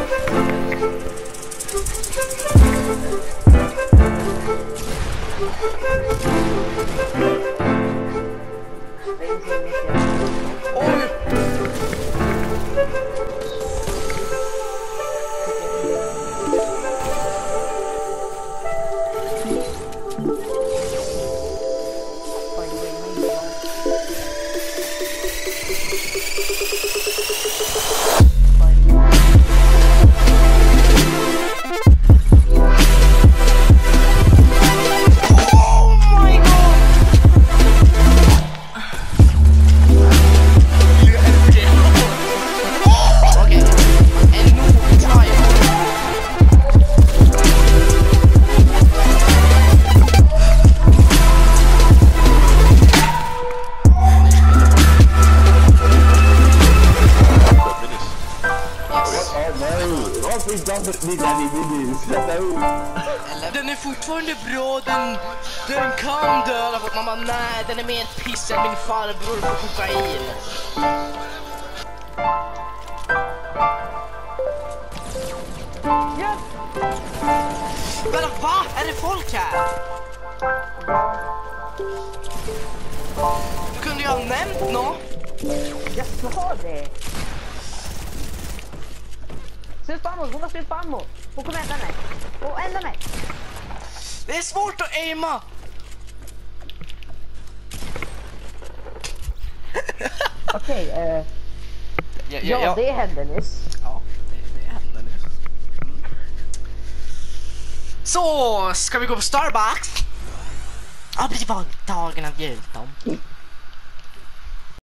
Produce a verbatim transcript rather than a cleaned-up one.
Den är fortfarande bra, den, den kan döda folk. Mamma, nej, den är mer piss än min farbror på kokain. Yes. Men va? Är det folk här? Du kunde ju ha nämnt nå. Jag sa det. Slut på ammo, hon slut på ammo. Hon kommer ändra mig. Och ändra mig. Det är svårt att aima. Okej, okay, uh, ja, ja, ja, det hände nyss. Ja, det, det hände nyss. Mm. Så, ska vi gå på Starbucks? Jag blir våldtagen av jultomten.